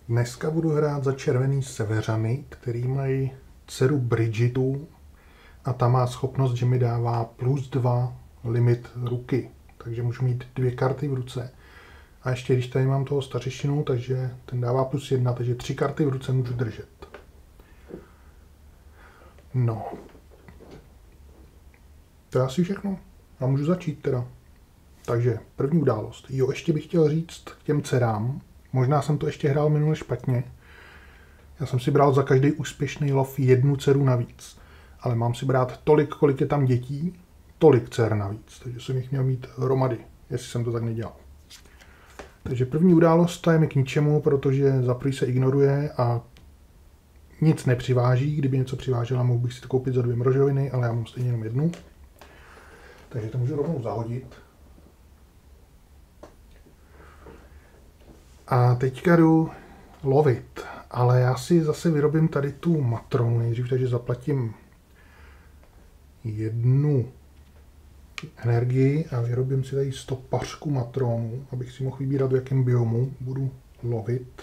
Dneska budu hrát za červený Severany, který mají dceru Brigitu a ta má schopnost, že mi dává +2 limit ruky. Takže můžu mít 2 karty v ruce. A ještě když tady mám toho stařešinu, takže ten dává +1, takže 3 karty v ruce můžu držet. No. To je asi všechno. A můžu začít teda. Takže první událost. Jo, ještě bych chtěl říct k těm dcerám. Možná jsem to ještě hrál minule špatně. Já jsem si bral za každý úspěšný lov 1 dceru navíc. Ale mám si brát tolik, kolik je tam dětí, tolik dcer navíc. Takže jsem jich měl mít hromady, jestli jsem to tak nedělal. Takže první událost ta je mi k ničemu, protože za prvý se ignoruje a nic nepřiváží. Kdyby něco přivážela, mohl bych si to koupit za 2 mrožoviny, ale já mám stejně jenom 1. Takže to můžu rovnou zahodit. A teďka jdu lovit, ale já si zase vyrobím tady tu matronu nejdřív, takže zaplatím 1 energii a vyrobím si tady 100 pařku matronu, abych si mohl vybírat, v jakém biomu budu lovit.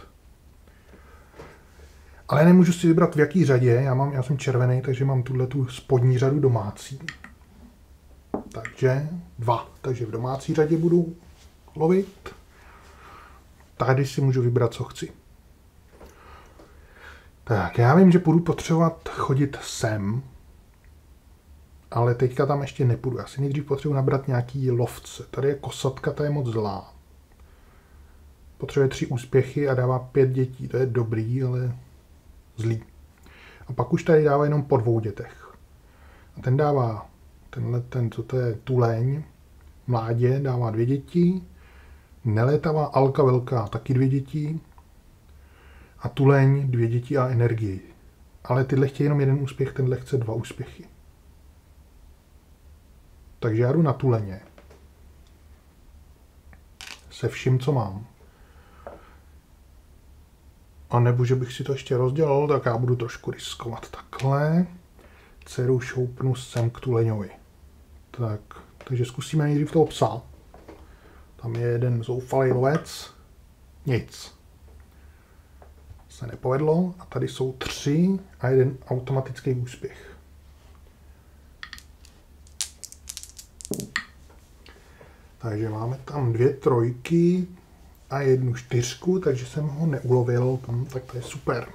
Ale nemůžu si vybrat, v jaký řadě, já jsem červený, takže mám tu spodní řadu domácí. Takže 2, takže v domácí řadě budu lovit. Tady si můžu vybrat, co chci. Tak, já vím, že budu potřebovat chodit sem, ale teďka tam ještě nepůjdu. Já si nejdřív potřebuji nabrat nějaký lovce. Tady je kosatka, ta je moc zlá. Potřebuje 3 úspěchy a dává 5 dětí. To je dobrý, ale zlý. A pak už tady dává jenom po 2 dětech. A ten dává, to je tuleň, mládě, dává 2 děti. Nelétavá alka velká, taky 2 děti. A tuleň 2 děti a energii. Ale tyhle chtějí jenom 1 úspěch, tenhle chce 2 úspěchy. Takže já jdu na tuleně. Se vším, co mám. A nebo, že bych si to ještě rozdělal, tak já budu trošku riskovat takhle. Dceru šoupnu sem k tuleňovi. Tak, takže zkusíme nejdřív toho psa. Tam je jeden zoufalý lovec. Nic. Se nepovedlo. A tady jsou 3 a 1 automatický úspěch. Takže máme tam 2 trojky a 1 4, takže jsem ho neulovil. Tak to je super.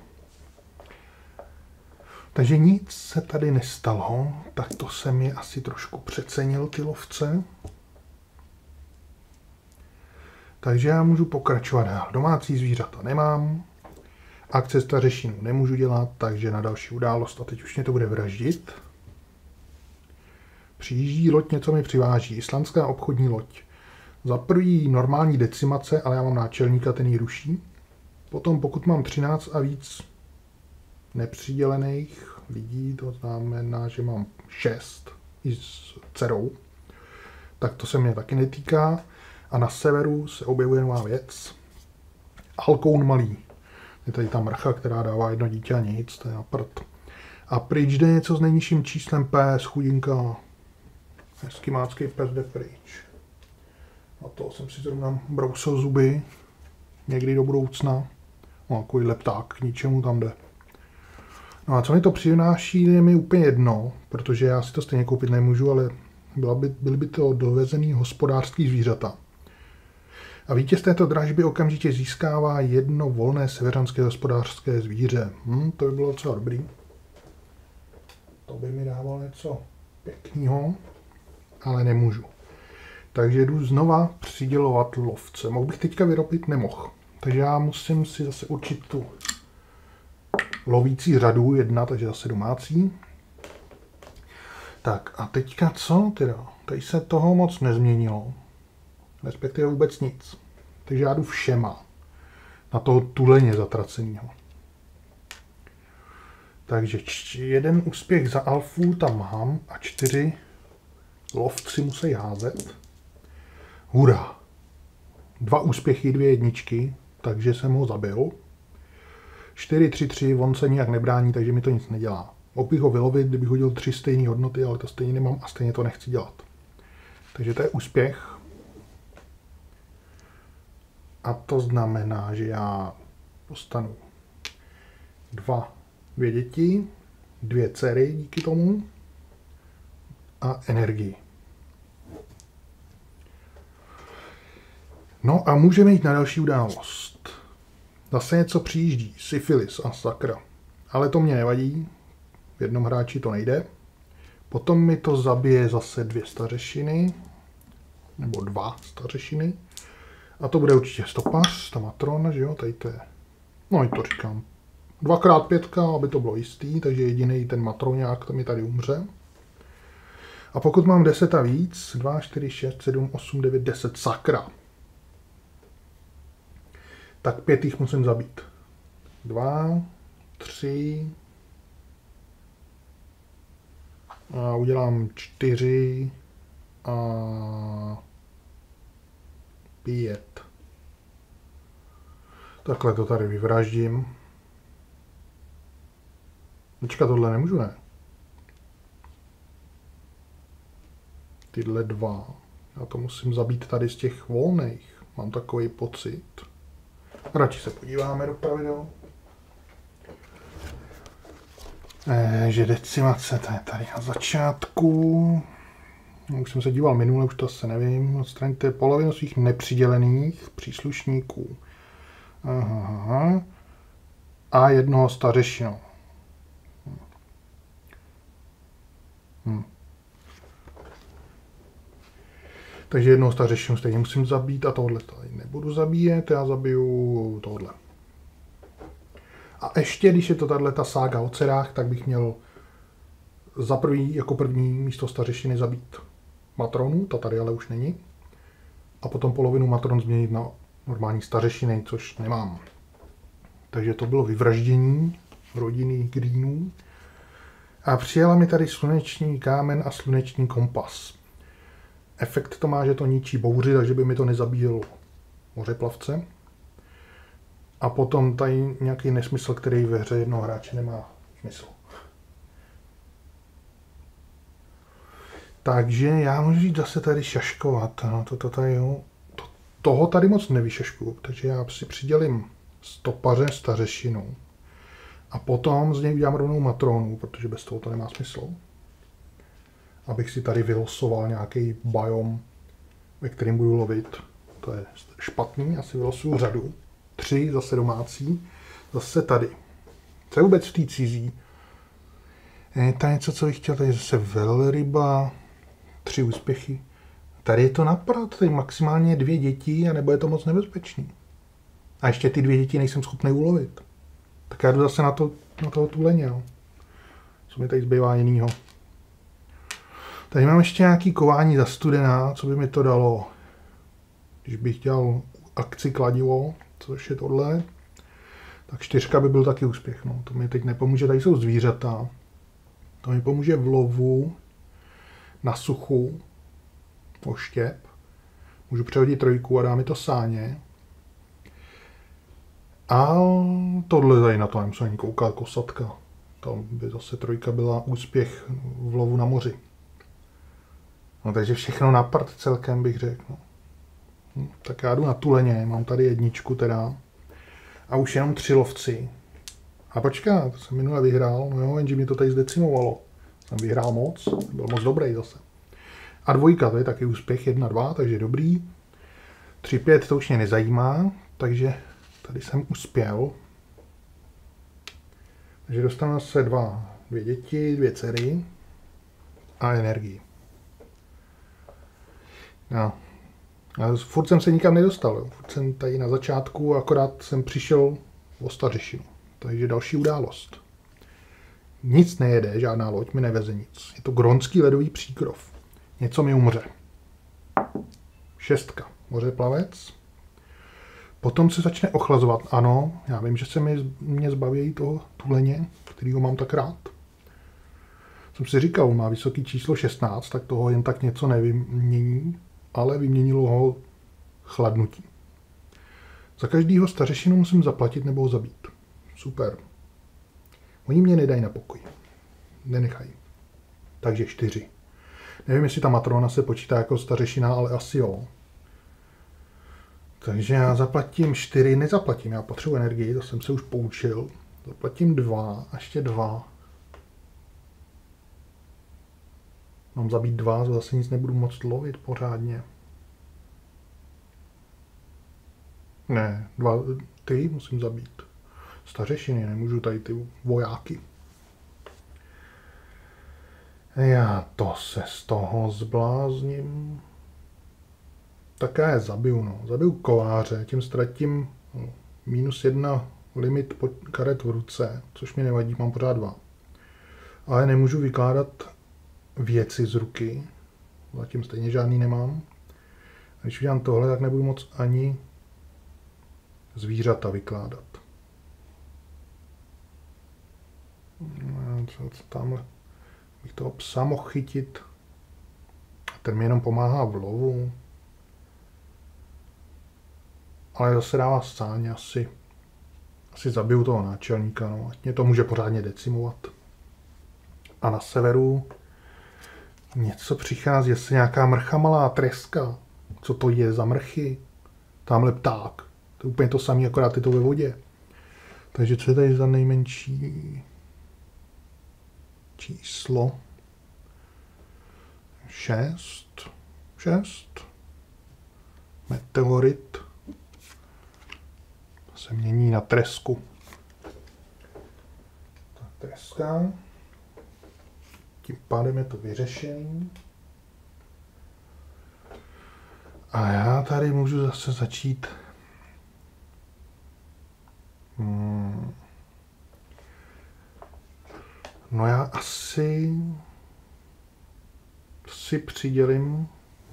Takže nic se tady nestalo. Tak to jsem je asi trošku přecenil, ty lovce. Takže já můžu pokračovat dál. Domácí zvířata nemám. Akce stařešinu nemůžu dělat, takže na další událost. A teď už mě to bude vraždit. Přijíždí loď, něco mi přiváží. Islandská obchodní loď. Za první normální decimace, ale já mám náčelníka, ten ji ruší. Potom pokud mám 13 a víc nepřidělených lidí, to znamená, že mám 6 i s dcerou, tak to se mě taky netýká. A na severu se objevuje nová věc. Alkoun malý. Je tady ta mrcha, která dává 1 dítě a nic, to je na prd. A pryč jde něco s nejnižším číslem pes, chudinka. Eskimácký pes jde pryč. A to jsem si zrovna brousil zuby. Někdy do budoucna. No, takový lepták, k ničemu tam jde. No a co mi to přináší, je mi úplně jedno, protože já si to stejně koupit nemůžu, ale byly by to dovezený hospodářský zvířata. A vítěz této dražby okamžitě získává 1 volné severanské hospodářské zvíře. To by bylo docela dobrý. To by mi dávalo něco pěkného, ale nemůžu. Takže jdu znova přidělovat lovce. Mohl bych teďka vyrobit? Nemohl. Takže já musím si zase určit tu lovící řadu 1, takže zase domácí. Tak a teďka co teda? Tady se toho moc nezměnilo. Respektive vůbec nic. Takže já jdu všema. Na toho tuleně zatracenýho. Takže 1 úspěch za alfu tam mám a 4 lovci musí házet. Hurá. 2 úspěchy, 2 jedničky, takže jsem ho zabil. 4, 3, 3, on se nijak nebrání, takže mi to nic nedělá. Mohl bych ho vylovit, kdybych hodil 3 stejné hodnoty, ale to stejně nemám a stejně to nechci dělat. Takže to je úspěch. A to znamená, že já dostanu 2 děti, 2 dcery díky tomu a energii. No a můžeme jít na další událost. Zase něco přijíždí, syfilis a sakra. Ale to mě nevadí, v jednom hráči to nejde. Potom mi to zabije zase 2 stařešiny, nebo 2 stařešiny. A to bude určitě stopař, ta matrona, že jo, tady to je, no i to říkám, 2x5, aby to bylo jistý, takže jediný ten matroňák, to mi tady umře. A pokud mám 10 a víc, 2, 4, 6, 7, 8, 9, 10, sakra. Tak 5 jich musím zabít. 2, 3, a udělám 4 a 5. Takhle to tady vyvraždím. Počkat, tohle nemůžu, ne? Tyhle 2. Já to musím zabít tady z těch volných. Mám takový pocit. Radši se podíváme do pravidel. Že decimace, to je tady na začátku. Už jsem se díval minule, už to asi nevím. Odstraňte polovinu svých nepřidělených příslušníků. Aha. A jednoho stařešinu. Takže jednoho stařešinu stejně musím zabít a tohle tady nebudu zabíjet, já zabiju tohle. A ještě, když je to tato sága o dcerách, tak bych měl jako první místo stařešiny zabít matronu, ta tady ale už není. A potom polovinu matron změnit na normální stařešiny, což nemám. Takže to bylo vyvraždění rodiny Greenů. A přijela mi tady sluneční kámen a sluneční kompas. Efekt to má, že to ničí bouři, takže by mi to nezabíjelo mořeplavce. A potom tady nějaký nesmysl, který ve hře jednoho hráče nemá smysl. Takže já můžu jít zase tady šaškovat. No, toho tady moc nevyšaškuju, takže já si přidělím stopaře stařešinu. A potom z něj udělám rovnou matronu, protože bez toho to nemá smysl. Abych si tady vylosoval nějaký biom, ve kterým budu lovit. To je špatný, asi vylosuju řadu. 3 zase domácí, zase tady. Co je vůbec v té cizí? Je to něco, co bych chtěl, tady zase velryba, 3 úspěchy. Tady je to naprd, tady maximálně 2 děti a nebo je to moc nebezpečný. A ještě ty 2 děti nejsem schopný ulovit. Tak já jdu zase na toho tuleně, jo. Co mi tady zbývá jinýho. Tady mám ještě nějaký kování za studená, co by mi to dalo, když bych dělal akci kladivo, což je tohle, tak 4 by byl taky úspěch. No. To mi teď nepomůže, tady jsou zvířata. To mi pomůže v lovu, na suchu, oštěp. Můžu přehodit 3 a dá mi to sáně. A tohle tady na to nemusím ani koukat, kosatka. Tam by zase 3 byla úspěch v lovu na moři. No takže všechno na prd celkem bych řekl. No. Tak já jdu na tuleně, mám tady 1 teda. A už jenom 3 lovci. A počká, to jsem minule vyhrál, no jo, jenže mě to tady zdecimovalo. Jsem vyhrál moc, byl moc dobrý zase. A 2, to je taky úspěch, 1, 2, takže dobrý. 3, 5, to už mě nezajímá, takže tady jsem uspěl. Takže dostanu se 2 děti, 2 dcery a energii. No. A furt jsem se nikam nedostal, jo. Furt jsem tady na začátku, akorát jsem přišel o stařešinu. Takže další událost. Nic nejede, žádná loď mi neveze nic. Je to gronský ledový příkrov. Něco mi umře. 6, mořeplavec. Potom se začne ochlazovat. Ano, já vím, že se mě zbaví toho tuleně, kterýho mám tak rád. Jsem si říkal, má vysoký číslo 16, tak toho jen tak něco nevymění, ale vyměnilo ho chladnutí. Za každýho stařešinu musím zaplatit nebo ho zabít. Super. Oni mě nedají na pokoj. Nenechají. Takže 4. Nevím, jestli ta matrona se počítá jako stařešina, ale asi jo. Takže já zaplatím 4, nezaplatím, já potřebuji energii, to jsem se už poučil. Zaplatím 2, a ještě 2. Mám zabít 2, zase nic nebudu moct lovit pořádně. Ne, 2, ty musím zabít. Stařešiny, nemůžu tady ty vojáky. Já to se z toho zblázním. Tak já je zabiju, no. Zabiju kováře, tím ztratím -1 limit karet v ruce, což mi nevadí, mám pořád 2. Ale nemůžu vykládat věci z ruky, zatím stejně žádný nemám. A když udělám tohle, tak nebudu moc ani zvířata vykládat. Co tamhle bych toho psa mohl chytit. Ten mi jenom pomáhá v lovu. Ale zase dává sáň, asi zabiju toho náčelníka, no, ať mě to může pořádně decimovat. A na severu něco přichází, jestli nějaká mrcha malá treska. Co to je za mrchy? Tamhle pták. To je úplně to samé, akorát je to ve vodě. Takže co je tady za nejmenší číslo? 6. Meteorit. To se mění na tresku. Tak treska. Tím pádem je to vyřešený. A já tady můžu zase začít no já asi si přidělím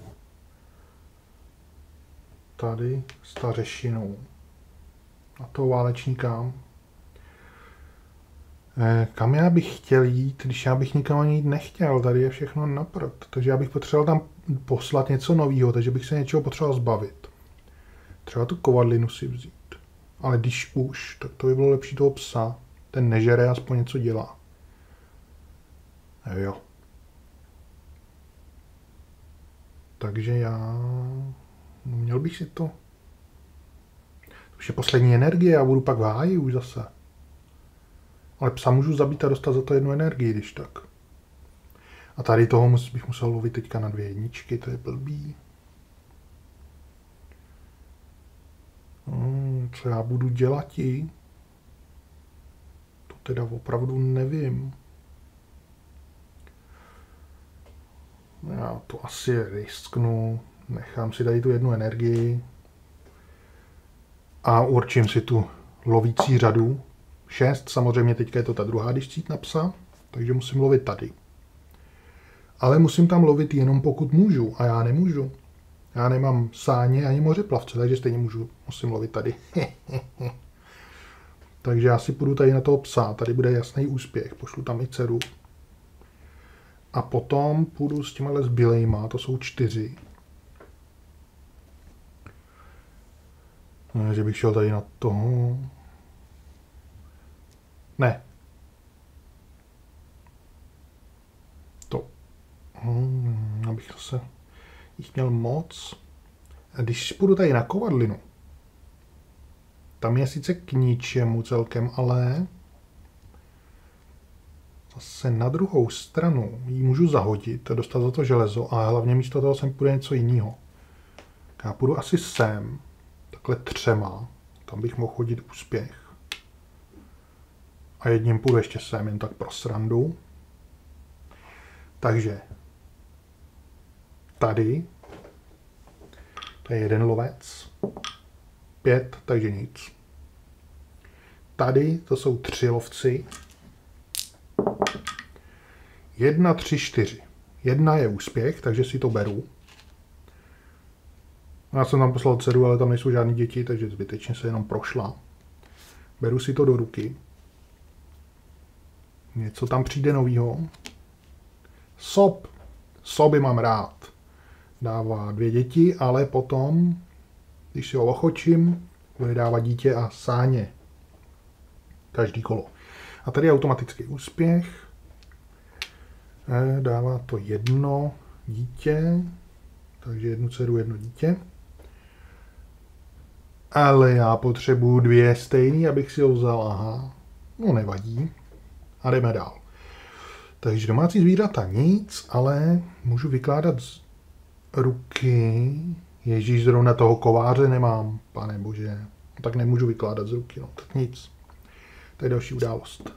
tady stařešinou a toho válečníka. Kam já bych chtěl jít, když já bych nikam ani jít nechtěl, tady je všechno na prd, takže já bych potřeboval tam poslat něco nového, takže bych se něčeho potřeboval zbavit. Třeba tu kovadlinu si vzít. Ale když už, tak to by bylo lepší toho psa. Ten nežere, aspoň něco dělá. Jo. Takže já... No, měl bych si to... To už je poslední energie, já budu pak v háji už zase. Ale psa můžu zabít a dostat za to 1 energii, když tak. A tady toho bych musel lovit teďka na 2 jedničky, to je blbý. Co já budu dělat jí? To teda opravdu nevím. Já to asi risknu. Nechám si tady tu 1 energii. A určím si tu lovící řadu. 6, samozřejmě teďka je to ta druhá, když cít na psa. Takže musím lovit tady. Ale musím tam lovit jenom pokud můžu. A já nemůžu. Já nemám sáně ani mořeplavce, takže stejně musím lovit tady. Takže já si půjdu tady na toho psa, tady bude jasný úspěch, pošlu tam i dceru. A potom půjdu s těmahle zbylejma, to jsou 4. Že bych šel tady na toho. Ne. To. Abych se jich měl moc. A když půjdu tady na kovadlinu, tam je sice k ničemu celkem, ale zase na druhou stranu ji můžu zahodit a dostat za to železo a hlavně místo toho sem půjde něco jiného. Já půjdu asi sem, takhle 3, tam bych mohl chodit úspěch. A jedním půjdu ještě sem, jen tak pro srandu. Takže tady to je 1 lovec, 5, takže nic. Tady to jsou 3 lovci. 1, 3, 4. 1 je úspěch, takže si to beru. Já jsem tam poslal dceru, ale tam nejsou žádný děti, takže zbytečně se jenom prošla. Beru si to do ruky. Něco tam přijde novýho. Sob. Soby mám rád. Dává 2 děti, ale potom, když si ho ochočím, bude dávat dítě a sáně. Každý kolo. A tady je automatický úspěch. Dává to 1 dítě. Takže 1 dceru, 1 dítě. Ale já potřebuju 2 stejný, abych si ho vzal. Aha, no nevadí. A jdeme dál. Takže domácí zvířata nic, ale můžu vykládat z ruky. Ježíš, zrovna toho kováře nemám, pane bože. No, tak nemůžu vykládat z ruky, no tak nic. To je další událost.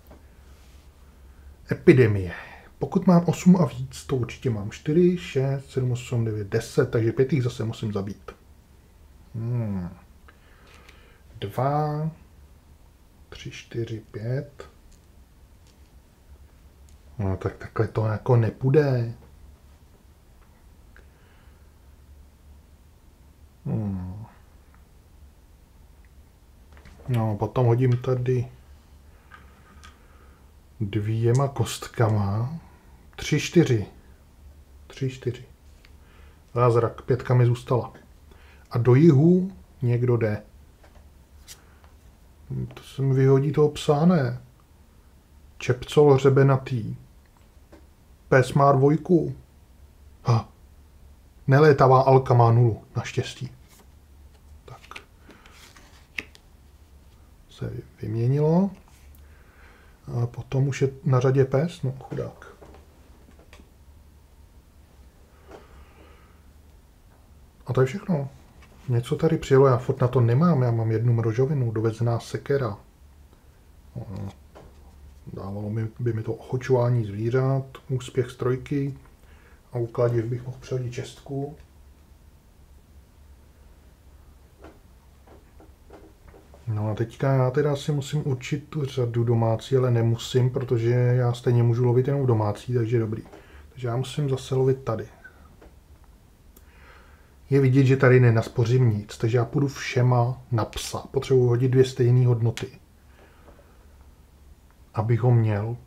Epidemie. Pokud mám 8 a víc, to určitě mám 4, 6, 7, 8, 9, 10, takže 5 jich zase musím zabít. 2, 3, 4, 5. No tak takhle to jako nepůjde. No, potom hodím tady 2 kostkama. 3, 4. 3, 4. Zázrak, 5 mi zůstala. A do jihu někdo jde. To se mi vyhodí toho psa, ne? Čepcol hřebenatý. Pes má 2. Nelétavá Alka má 0, naštěstí. Tak. Se vyměnilo. A potom už je na řadě pes, no chudák. A to je všechno. Něco tady přijelo, já furt na to nemám, já mám 1 mrožovinu, dovezená sekera. Dávalo by mi to ochočování zvířat, úspěch z 3 a u kladiv bych mohl přehodit 6. No a teďka já teda si musím určit tu řadu domácí, ale nemusím, protože já stejně můžu lovit jenom domácí, takže dobrý. Takže já musím zase lovit tady. Je vidět, že tady nenaspořím nic, takže já půjdu všema na psa. Potřebuji hodit 2 stejné hodnoty. Abych ho měl.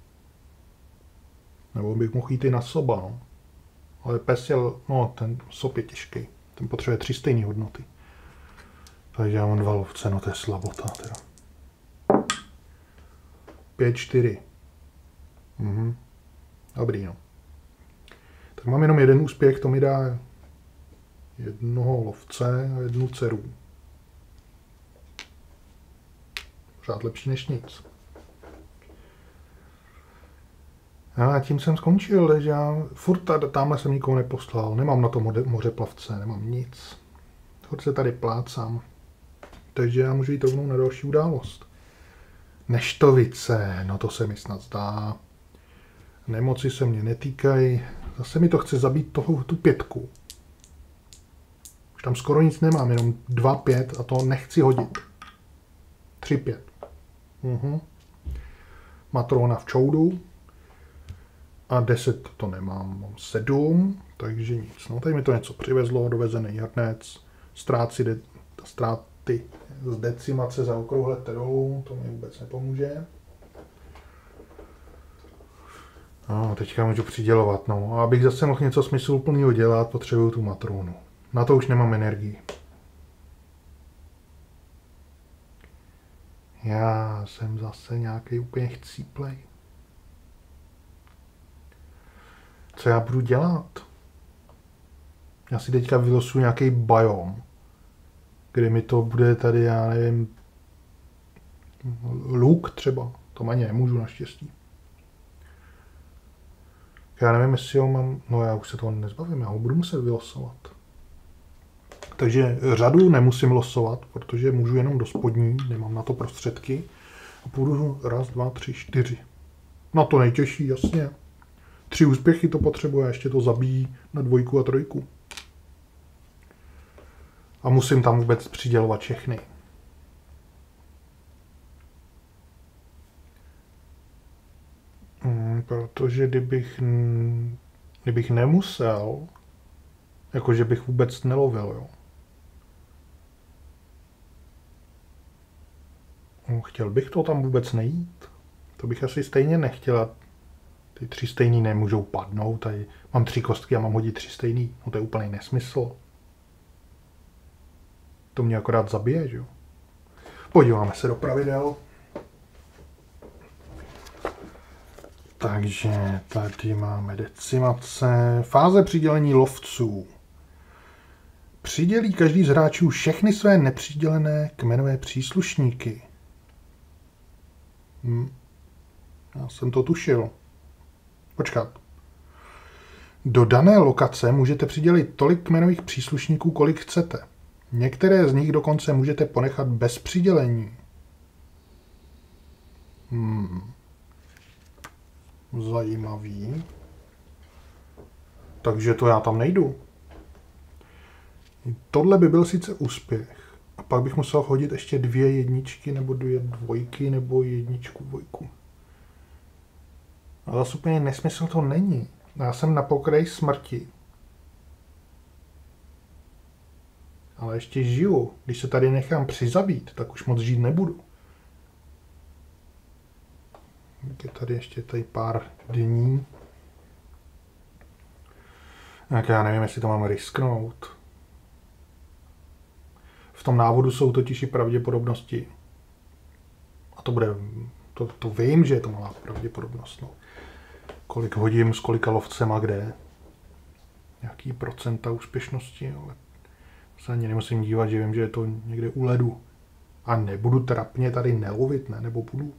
Nebo bych mohl jít i na soba, no. Ale pes je, no ten sob je těžký. Ten potřebuje 3 stejné hodnoty. Takže já mám 2 lovce, no to je slabota teda. 5, 4. Dobrý, no. Tak mám jenom 1 úspěch, to mi dá 1 lovce a 1 dceru. Pořád lepší než nic. A tím jsem skončil, takže já furt tamhle jsem nikoho neposlal. Nemám na to mořeplavce, nemám nic. Furt se tady plácám. Takže já můžu jít rovnou na další událost. Neštovice, no to se mi snad zdá. Nemoci se mě netýkají. Zase mi to chce zabít tu 5. Už tam skoro nic nemám, jenom 2, 5 a to nechci hodit. 3, 5. Matrona v čoudu. A 10 to nemám, mám 7, takže nic. No tady mi to něco přivezlo, dovezený hrnec, ztráty z decimace zaokrouhlete dolů, to mi vůbec nepomůže. No, teďka můžu přidělovat, no. A abych zase mohl něco smysluplného dělat, potřebuju tu matronu. Na to už nemám energii. Já jsem zase nějaký úplně chcíplej. Co já budu dělat? Já si teďka vylosuju nějaký biom, kde mi to bude tady, já nevím, luk třeba. To ani nemůžu naštěstí. Já nevím, jestli ho mám, no já už se toho nezbavím, já ho budu muset vylosovat. Takže řadu nemusím losovat, protože můžu jenom do spodní, nemám na to prostředky. A půjdu 1, 2, 3, 4. Na to nejtěžší, jasně. 3 úspěchy to potřebuje, ještě to zabíjí na 2 a 3. A musím tam vůbec přidělovat všechny. Protože kdybych nemusel, jakože bych vůbec nelovil, jo. Chtěl bych to tam vůbec nejít. To bych asi stejně nechtěl. Ty 3 stejný nemůžou padnout. Tady mám 3 kostky a mám hodit 3 stejný. No to je úplný nesmysl. To mě akorát zabije, že jo. Podíváme se do pravidel. Takže tady máme decimace. Fáze přidělení lovců. Přidělí každý z hráčů všechny své nepřidělené kmenové příslušníky. Já jsem to tušil. Počkat. Do dané lokace můžete přidělit tolik kmenových příslušníků, kolik chcete. Některé z nich dokonce můžete ponechat bez přidělení. Zajímavý. Takže to já tam nejdu. Tohle by byl sice úspěch. A pak bych musel hodit ještě 2 jedničky, nebo 2 dvojky, nebo 1 dvojku. Ale zase úplně nesmysl to není. Já jsem na pokraji smrti. Ale ještě žiju. Když se tady nechám přizabít, tak už moc žít nebudu. Je tady ještě pár dní. Tak já nevím, jestli to mám risknout. V tom návodu jsou totiž i pravděpodobnosti. A to bude... To vím, že je to malá pravděpodobnost. No. Kolik hodím, s kolika lovcem a kde. Nějaký procenta úspěšnosti, ale se ani nemusím dívat, že vím, že je to někde u ledu. A nebudu trapně tady nelovit, ne? Nebo budu?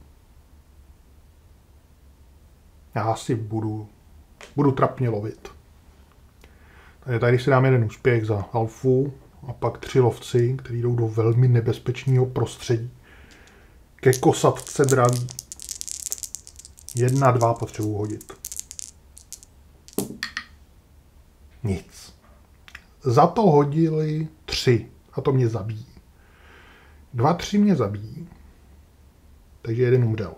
Já asi budu trapně lovit. Takže tady si dám 1 úspěch za alfu a pak 3 lovci, kteří jdou do velmi nebezpečného prostředí. Ke kosatce draví. 1, 2 potřebuji hodit. Nic. Za to hodili 3 a to mě zabíjí. 2, 3 mě zabíjí. Takže 1 umřel.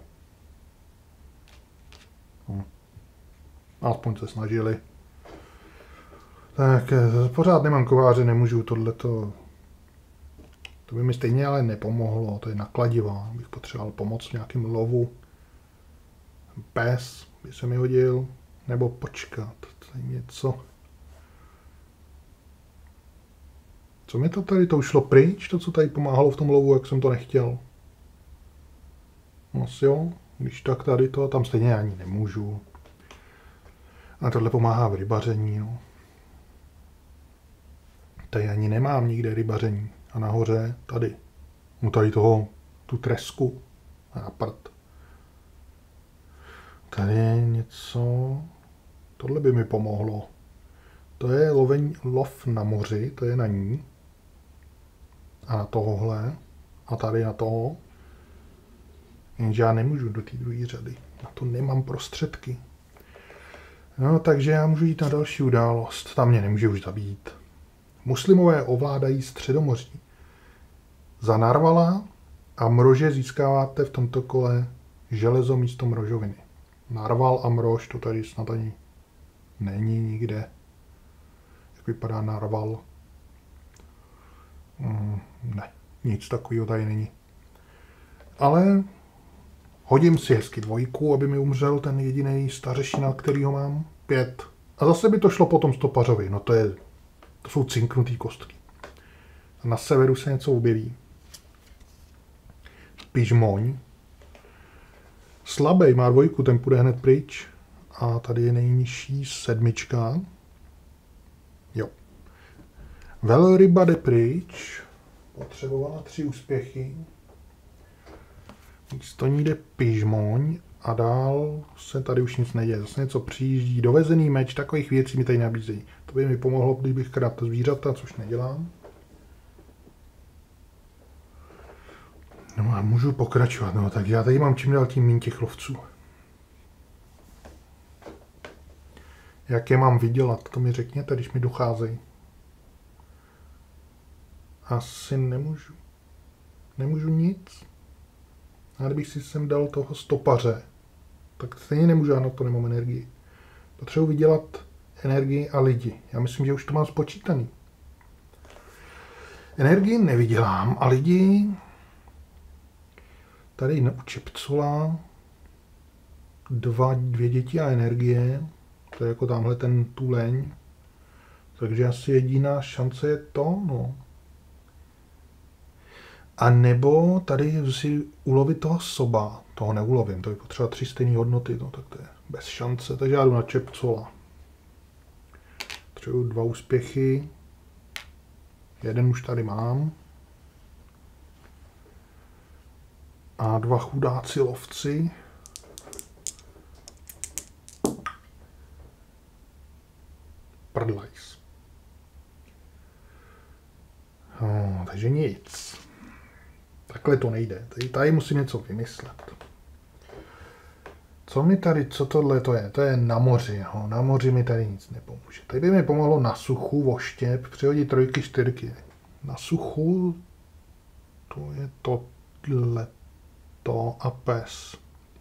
Aspoň se snažili. Tak pořád nemám kováře, nemůžu tohleto. To by mi stejně ale nepomohlo, to je nakladivá. Bych potřeboval pomoc v nějakém lovu. Pes by se mi hodil. Nebo počkat, to je něco. Co mi to tady, to už šlo pryč, to co tady pomáhalo v tom lovu, jak jsem to nechtěl. Asi jo, když tak tady to, tam stejně ani nemůžu. A tohle pomáhá v rybaření, no. Tady ani nemám nikde rybaření. A nahoře, tady. No tady tu tresku. A prd. Tady je něco... Tohle by mi pomohlo. To je lov na moři, to je na ní. A na tohohle. A tady na toho. Jenže já nemůžu do té druhé řady. Na to nemám prostředky. No, takže já můžu jít na další událost. Tam mě nemůže už zabít. Muslimové ovládají Středomoří. Za narvala a mrože získáváte v tomto kole železo místo mrožoviny. Narval a mrož, to tady snad ani není nikde. Jak vypadá narval? Ne, nic takového tady není. Ale hodím si hezky 2, aby mi umřel ten jediný stařešina, kterýho mám. 5. A zase by to šlo potom stopařovi. No to jsou cinknutý kostky. A na severu se něco objeví. Pižmoň. Slabej má 2, ten půjde hned pryč. A tady je nejnižší 7. Jo. Velryba jde pryč. Potřebovala 3 úspěchy. Místo ní jde pižmoň a dál se tady už nic neděje. Zase něco přijíždí, dovezený meč, takových věcí mi tady nabízejí. To by mi pomohlo, kdybych kradl zvířata, což nedělám. No a můžu pokračovat, no tak já tady mám čím dál tím méně těch lovců. Jak je mám vydělat, to mi řekněte, když mi docházejí. Asi nemůžu. Nemůžu nic. A kdybych si sem dal toho stopaře, tak stejně nemůžu, já na to nemám energii. Potřebuji vydělat energii a lidi. Já myslím, že už to mám spočítaný. Energii nevydělám a lidi... Tady u Čepcola 2 děti a energie. To je jako tamhle ten tuleň. Takže asi jediná šance je to, no. A nebo tady si ulovit toho soba. Toho neulovím, to je potřeba 3 stejné hodnoty, no tak to je bez šance. Takže já jdu na Čepcola. Potřebuji 2 úspěchy. Jeden už tady mám. A 2 chudáci lovci. Prdlajs. No, takže nic. Takhle to nejde. Tady musím něco vymyslet. Co mi tady, co tohle to je? To je na moři. Jo. Na moři mi tady nic nepomůže. Tady by mi pomohlo na suchu voštěp přihodit 3, 4. Na suchu to je tohleto a pes.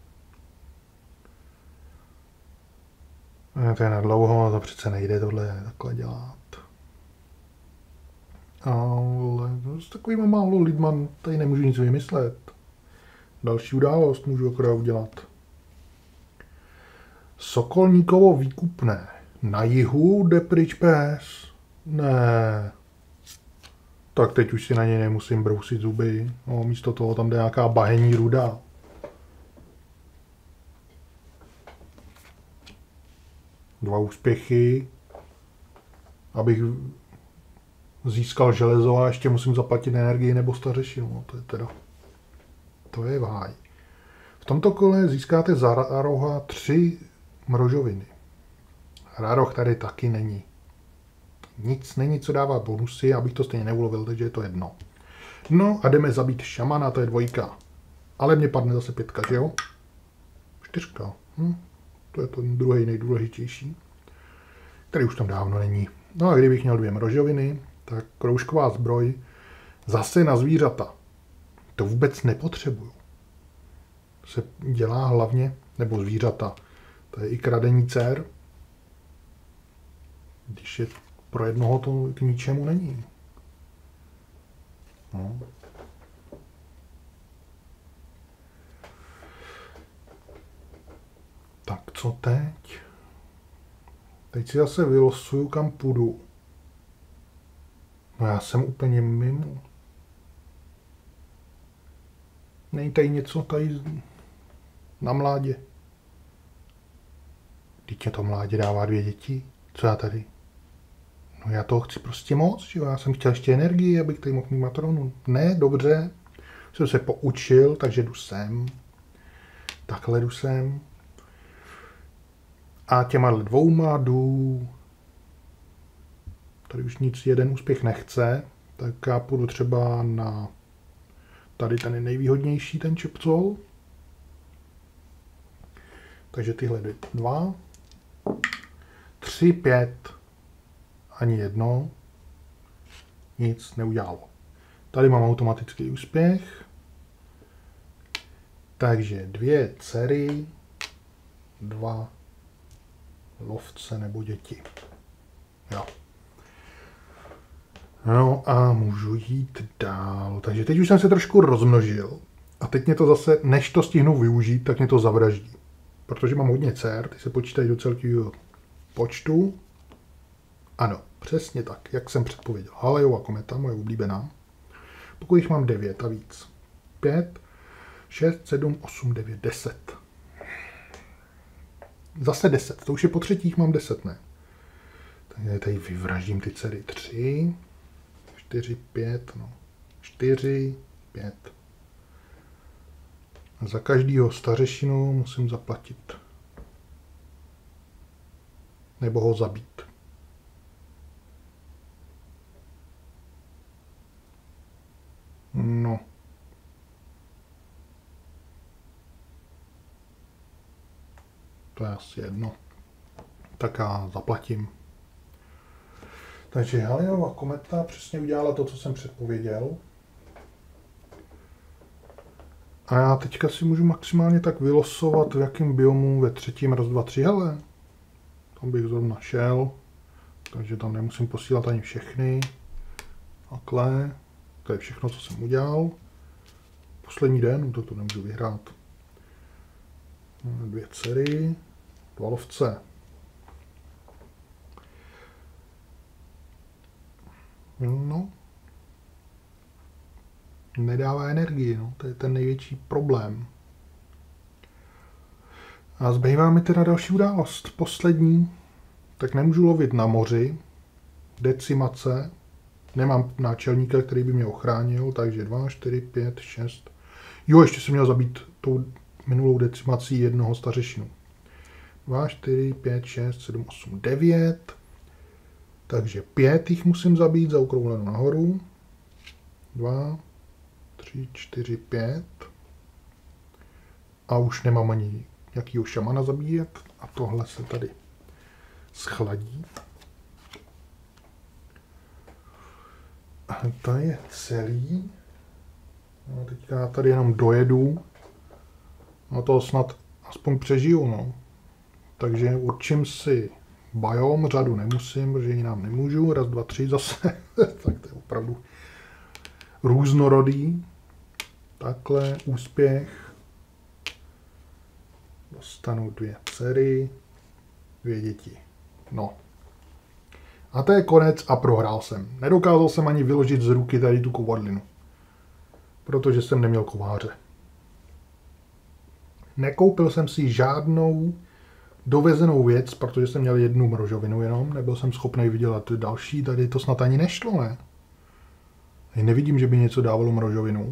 To je na dlouho, to přece nejde tohle takhle dělat. Ale s takovýma málo lidma tady nemůžu nic vymyslet. Další událost můžu akorát udělat. Sokolníkovo výkupné. Na jihu jde pryč pes. Ne. Tak teď už si na něj nemusím brousit zuby. No, místo toho tam jde nějaká bahenní ruda. Dva úspěchy. Abych získal železo a ještě musím zaplatit energii nebo stařešinu. No, to je teda... To je váj. V tomto kole získáte za Raroha 3 mrožoviny. Raroh tady taky není. Nic není, co dává bonusy, abych to stejně neulovil, takže je to jedno. No a jdeme zabít šamana, to je 2. Ale mně padne zase 5, že jo? 4. To je ten druhý nejdůležitější. Který už tam dávno není. No a kdybych měl 2 mrožoviny, tak kroužková zbroj zase na zvířata. To vůbec nepotřebuju. Se dělá hlavně, nebo zvířata. To je i kradení dcer. Když je pro jednoho to k ničemu není. No. Tak co teď? Teď si zase vylosuju, kam půjdu. No já jsem úplně mimo. Není tady něco tady na mládě. Teď to mládě dává 2 děti. Co já tady? No já toho chci prostě moc, že jo? Já jsem chtěl ještě energii, abych tady mohl mít matronu. Ne, dobře. Jsem se poučil, takže jdu sem. Takhle jdu sem. A těma 2 jdu... Tady už nic, jeden úspěch nechce. Tak já půjdu třeba na... Tady ten je nejvýhodnější, ten čepcol. Takže tyhle 2. 3, 5. Ani jedno. Nic neudělalo. Tady mám automatický úspěch. Takže 2 dcery, 2 lovce nebo děti. Jo. No a můžu jít dál. Takže teď už jsem se trošku rozmnožil. A teď mě to zase, než to stihnu využít, tak mě to zavraždí. Protože mám hodně dcer, ty se počítají do celkového počtu. Ano, přesně tak, jak jsem předpověděl. Halejova kometa, moje oblíbená. Pokud jich mám 9 a víc. 5, 6, 7, 8, 9, 10. Zase 10, to už je po třetích, mám 10, ne? Takže tady vyvraždím ty dcery. 3, 4, 5, no. 4, 5. A za každýho stařešinu musím zaplatit. Nebo ho zabít. No. To je asi jedno. Tak já zaplatím. Takže Halejova kometa přesně udělala to, co jsem předpověděl. A já teďka si můžu maximálně tak vylosovat, v jakém biomu ve 3. raz, 2, 3. Hele, tam bych zrovna šel. Takže tam nemusím posílat ani všechny. Takhle. To je všechno, co jsem udělal. Poslední den, to nemůžu vyhrát. 2 dcery, 2 lovce. No. Nedává energii, no. To je ten největší problém. A zbývá mi teda další událost. Poslední. Tak nemůžu lovit na moři. Decimace. Nemám náčelníka, který by mě ochránil, takže 2, 4, 5, 6. Jo, ještě jsem měl zabít tou minulou decimací jednoho stařešinu. 2, 4, 5, 6, 7, 8, 9. Takže 5 jich musím zabít zaokrouhleno nahoru. 2, 3, 4, 5. A už nemám ani nějakýho šamana zabíjet. A tohle se tady schladí. A to je celý. No, teďka já tady jenom dojedu. No to snad aspoň přežiju, no. Takže určím si biom, řadu nemusím, protože jinam nemůžu. 1, 2, 3 zase. Tak to je opravdu různorodý. Takhle, úspěch. Dostanu 2 dcery, 2 děti. No. A to je konec a prohrál jsem. Nedokázal jsem ani vyložit z ruky tady tu kovadlinu. Protože jsem neměl kováře. Nekoupil jsem si žádnou dovezenou věc, protože jsem měl jednu mrožovinu jenom. Nebyl jsem schopný vydělat další. Tady to snad ani nešlo, ne? Nevidím, že by něco dávalo mrožovinu.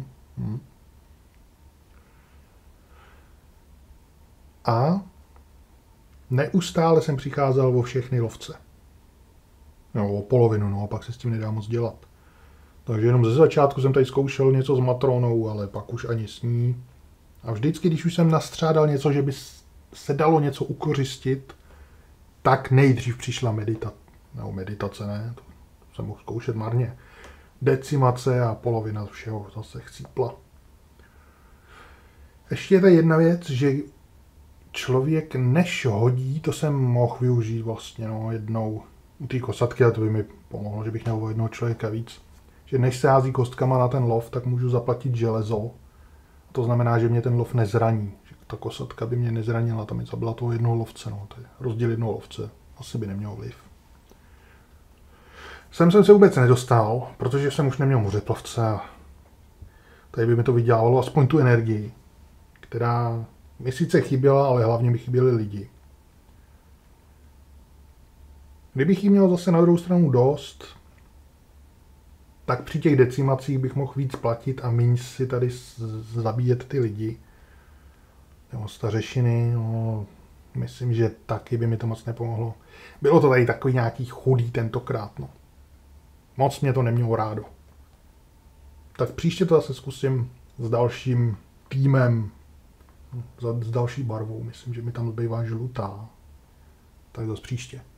A neustále jsem přicházel o všechny lovce. No, o polovinu, no a pak se s tím nedá moc dělat. Takže jenom ze začátku jsem tady zkoušel něco s matronou, ale pak už ani s ní. A vždycky, když už jsem nastřádal něco, že by se dalo něco ukořistit, tak nejdřív přišla meditace. No, meditace ne, to jsem mohl zkoušet marně. Decimace a polovina všeho zase chcípla. Ještě je tady jedna věc, že člověk než hodí, to jsem mohl využít vlastně jednou u té kosatky, ale to by mi pomohlo, že bych měl o jednoho člověka víc. Že než se hází kostkama na ten lov, tak můžu zaplatit železo. To znamená, že mě ten lov nezraní. Že ta kosatka by mě nezranila, tam mi zabila toho jednoho lovce. No. To je rozdíl jednoho lovce. Asi by neměl vliv. Sem jsem se vůbec nedostal, protože jsem už neměl mořeplavce a tady by mi to vydělávalo aspoň tu energii, která mi sice chyběla, ale hlavně mi chyběli lidi. Kdybych jí měl zase na druhou stranu dost, tak při těch decimacích bych mohl víc platit a méně si tady zabíjet ty lidi. Nebo stařešiny, no, myslím, že taky by mi to moc nepomohlo. Bylo to tady takový nějaký chudý tentokrát, no. Moc mě to nemělo rádo. Tak příště to zase zkusím s dalším týmem, s další barvou. Myslím, že mi tam zbývá žlutá. Tak zase příště.